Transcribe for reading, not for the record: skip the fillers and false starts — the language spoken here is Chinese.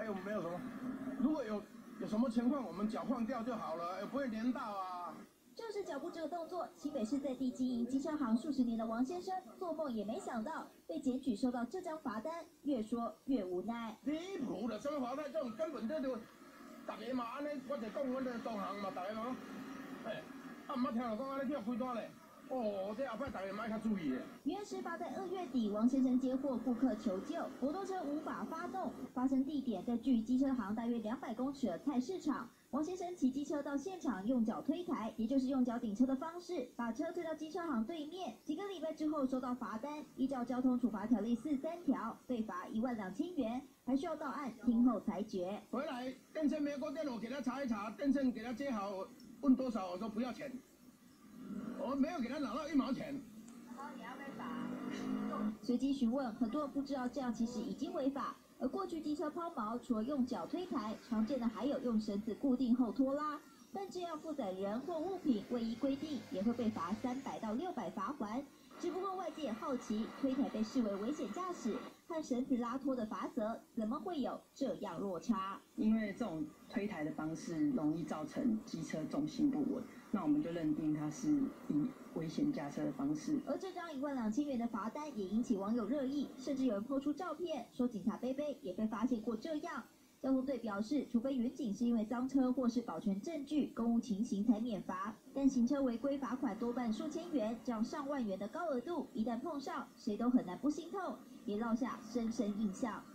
有没有什么？如果有什么情况，我们脚放掉就好了，也不会粘到啊。 就是脚步这个动作，新北市在地经营机车行数十年的王先生，做梦也没想到被检举收到这张罚单，越说越无奈。 离谱了，什么罚单这种根本就大家嘛安尼，我就讲阮的同行嘛，大家嘛，唔捌听人讲安尼叫几单嘞。哦，这后摆大家嘛要较注意的。 原事发在2月底，王先生接获顾客求救，摩托车无法发动，发生地点在距机车行大约200公尺的菜市场。王先生骑机车到现场，用脚推抬，也就是用脚顶车的方式，把车推到机车行对面。几个礼拜之后收到罚单，依照交通处罚条例43条，被罚12000元，还需要到案听候裁决。 回来电线没过电，我给他查一查，电线给他接好，问多少，我说不要钱，我没有给他拿到1毛钱。 然后你要被罚。随机询问，很多人不知道这样其实已经违法。而过去机车抛锚，除了用脚推抬，常见的还有用绳子固定后拖拉。但这样负载人或物品未依规定，也会被罚300到600罚款。只不过外界也好奇，推抬被视为危险驾驶，和绳子拉拖的罚则怎么会有这样落差？ 因为这种推抬的方式容易造成机车重心不稳，那我们就认定它是以危险驾车的方式。 而这张12000元的罚单也引起网友热议，甚至有人抛出照片，说警察贝贝也被发现过这样。交通队表示，除非远景是因为赃车或是保全证据、公务情形才免罚，但行车违规罚款多半数千元，这样上万元的高额度，一旦碰上，谁都很难不心痛，也烙下深深印象。